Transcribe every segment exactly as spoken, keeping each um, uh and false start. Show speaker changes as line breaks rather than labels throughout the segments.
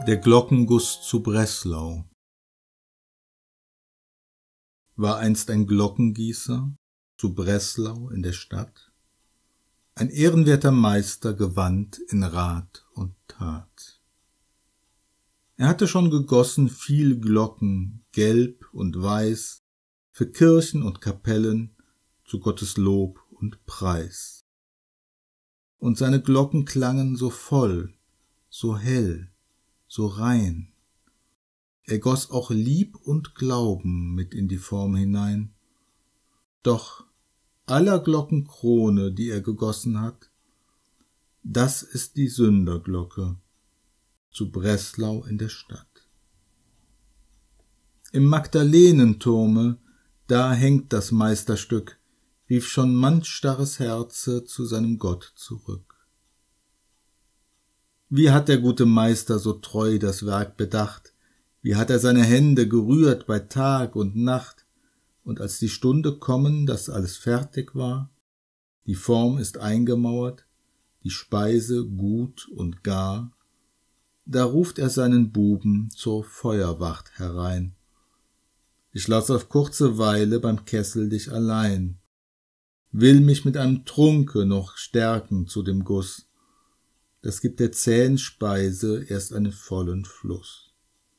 Der Glockenguss zu Breslau. War einst ein Glockengießer zu Breslau in der Stadt, ein ehrenwerter Meister, gewandt in Rat und Tat. Er hatte schon gegossen viel Glocken, gelb und weiß, für Kirchen und Kapellen, zu Gottes Lob und Preis. Und seine Glocken klangen so voll, so hell, so rein. Er goss auch Lieb und Glauben mit in die Form hinein. Doch aller Glocken Krone, die er gegossen hat, das ist die Sünderglocke zu Breslau in der Stadt. Im Magdalenenturme, da hängt das Meisterstück, rief schon manch starres Herze zu seinem Gott zurück. Wie hat der gute Meister so treu das Werk bedacht, wie hat er seine Hände gerührt bei Tag und Nacht, und als die Stunde kommen, dass alles fertig war, die Form ist eingemauert, die Speise gut und gar, da ruft er seinen Buben zur Feuerwacht herein. Ich lass auf kurze Weile beim Kessel dich allein, will mich mit einem Trunke noch stärken zu dem Guss, das gibt der zähen Speise erst einen vollen Fluss.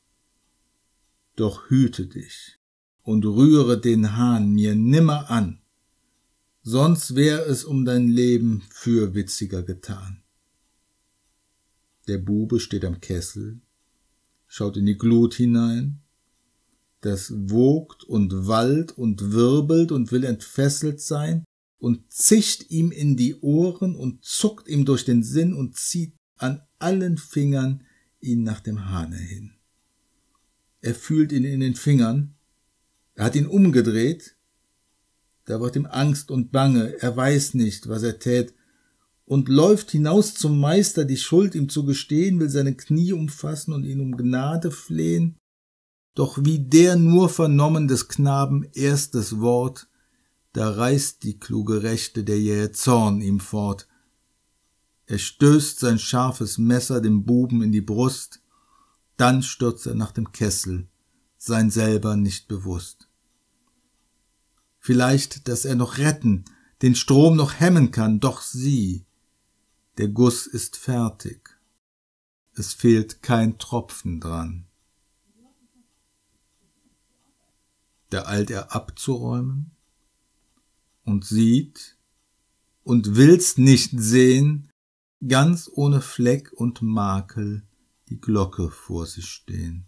Doch hüte dich und rühre den Hahn mir nimmer an, sonst wär es um dein Leben fürwitziger getan. Der Bube steht am Kessel, schaut in die Glut hinein, das wogt und wallt und wirbelt und will entfesselt sein und zischt ihm in die Ohren und zuckt ihm durch den Sinn und zieht an allen Fingern ihn nach dem Hahne hin. Er fühlt ihn in den Fingern, er hat ihn umgedreht, da wird ihm Angst und Bange, er weiß nicht, was er tät, und läuft hinaus zum Meister, die Schuld ihm zu gestehen, will seine Knie umfassen und ihn um Gnade flehen. Doch wie der nur vernommen des Knaben erstes Wort, da reißt die kluge Rechte der jähe Zorn ihm fort. Er stößt sein scharfes Messer dem Buben in die Brust, dann stürzt er nach dem Kessel, sein selber nicht bewusst. Vielleicht, dass er noch retten, den Strom noch hemmen kann, doch sieh, der Guss ist fertig, es fehlt kein Tropfen dran. Da eilt er abzuräumen und sieht und will's nicht sehen, ganz ohne Fleck und Makel die Glocke vor sich stehen.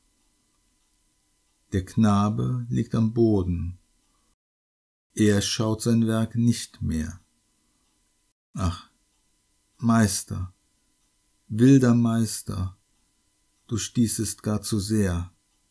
Der Knabe liegt am Boden, er schaut sein Werk nicht mehr. Ach, Meister, wilder Meister, du stießest gar zu sehr.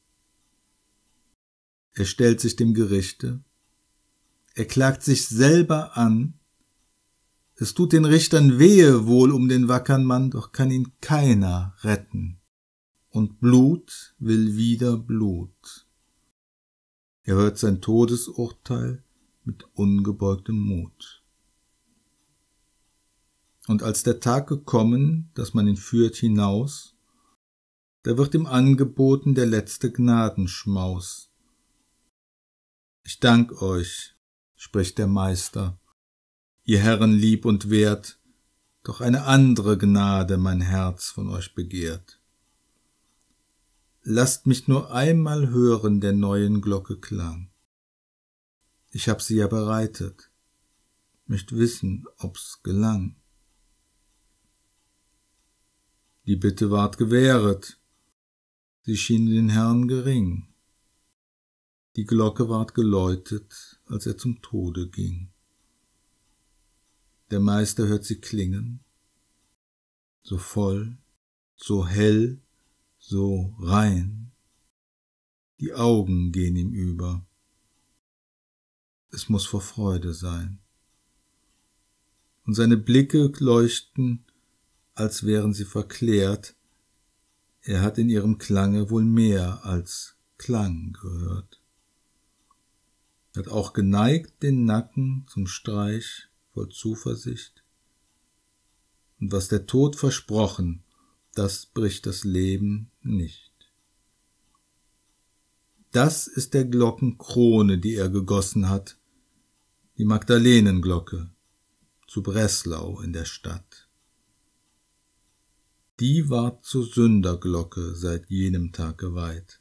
Er stellt sich dem Gerichte, er klagt sich selber an, es tut den Richtern wehe wohl um den wackern Mann, doch kann ihn keiner retten, und Blut will wieder Blut. Er hört sein Todesurteil mit ungebeugtem Mut. Und als der Tag gekommen, dass man ihn führt hinaus, da wird ihm angeboten der letzte Gnadenschmaus. Ich dank euch, spricht der Meister, ihr Herren lieb und wert, doch eine andere Gnade mein Herz von euch begehrt. Lasst mich nur einmal hören der neuen Glocke Klang. Ich hab sie ja bereitet, möcht wissen, ob's gelang. Die Bitte ward gewähret, sie schien den Herrn gering. Die Glocke ward geläutet, als er zum Tode ging. Der Meister hört sie klingen, so voll, so hell, so rein. Die Augen gehen ihm über. Es muß vor Freude sein. Und seine Blicke leuchten, als wären sie verklärt. Er hat in ihrem Klange wohl mehr als Klang gehört. Hat auch geneigt den Nacken zum Streich voll Zuversicht. Und was der Tod versprochen, das bricht das Leben nicht. Das ist der Glockenkrone, die er gegossen hat, die Magdalenenglocke zu Breslau in der Stadt. Die ward zur Sünderglocke seit jenem Tag geweiht.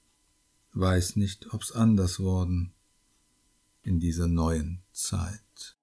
Weiß nicht, ob's anders worden in dieser neuen Zeit.